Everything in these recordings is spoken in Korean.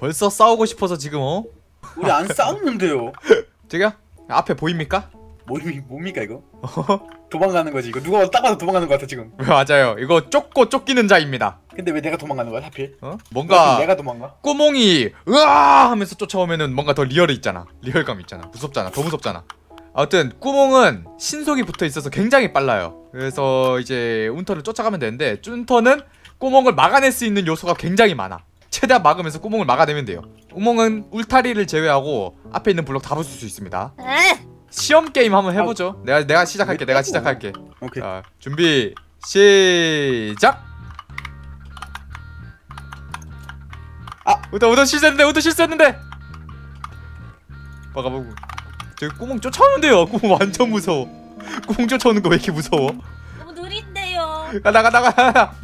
벌써 싸우고 싶어서 지금 우리 안 싸웠는데요. 저기요? 앞에 보입니까? 뭡니까 이거? 도망가는 거지 이거. 누가 딱 봐도 도망가는 거 같아 지금. 맞아요. 이거 쫓고 쫓기는 자입니다. 근데 왜 내가 도망가는 거야 하필? 뭔가 내가 도망가? 꾸몽이 으아 하면서 쫓아오면은 뭔가 더 리얼이 있잖아. 리얼감 있잖아. 무섭잖아. 더 무섭잖아. 아무튼 꾸몽은 신속이 붙어 있어서 굉장히 빨라요. 그래서 이제 운터를 쫓아가면 되는데 운터는 꾸몽을 막아낼 수 있는 요소가 굉장히 많아. 최대한 막으면서 꾸몽을 막아내면 돼요. 꾸몽은 울타리를 제외하고 앞에 있는 블록 다 부술 수 있습니다. 시험 게임 한번 해보죠. 내가 시작할게. 내가 시작할게. 오케이. 자, 준비 시작. 우터 실수했는데. 막아보고. 저기 꾸몽 쫓아오는데요. 꾸몽 완전 무서워. 꾸몽 쫓아오는 거 왜 이렇게 무서워? 너무 느린데요. 나가.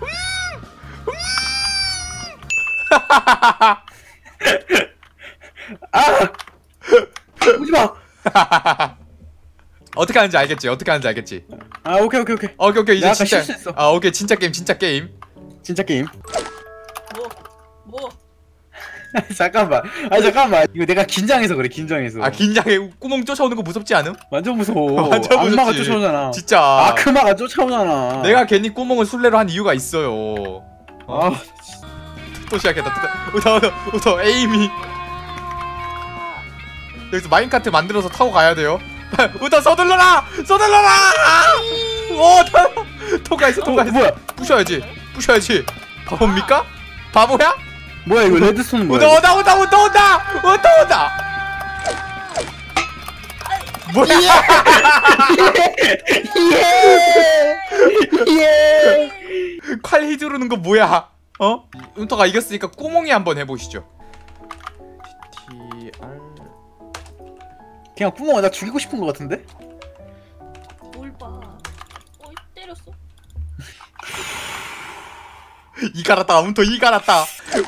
오지마. 어떻게 하는지 알겠지? 오케이. 오케이 이제 내가 아까 진짜. 실수했어. 오케이 진짜 게임. 진짜 게임. 뭐? 잠깐만. 이거 내가 긴장해서 그래. 긴장해서. 긴장해. 꾸몽 쫓아오는 거 무섭지 않음? 완전 무서워. 완전 악마가 무섭지. 쫓아오잖아. 진짜. 아크마가 쫓아오잖아. 내가 괜히 꾸몽을 술래로 한 이유가 있어요. 또 시작했다. 우터 에임이. 여기서 마인카트 만들어서 타고 가야 돼요. 우터 서둘러라. 통과했어. 뭐야? 부셔야지. 바보입니까? 바보야? 뭐야 이거 레드스톤은 뭐야? 온다. 뭐야? 예. 칼 휘두르는 거 뭐야? 운터가 이겼으니까 꾸몽이 한번 해보시죠. TTR. 그냥 구멍 나 죽이고 싶은 거 같은데? 뭘 봐. 때렸어. 이 갈았다. 운터 이 갈았다.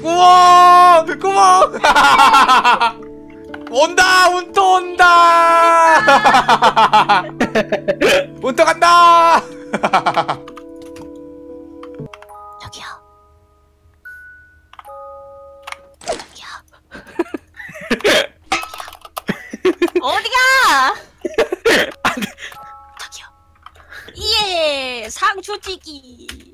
꾸몽. 온다. 운터 간다. 저기요. 어디가? 저기요. 예, 상추찌기.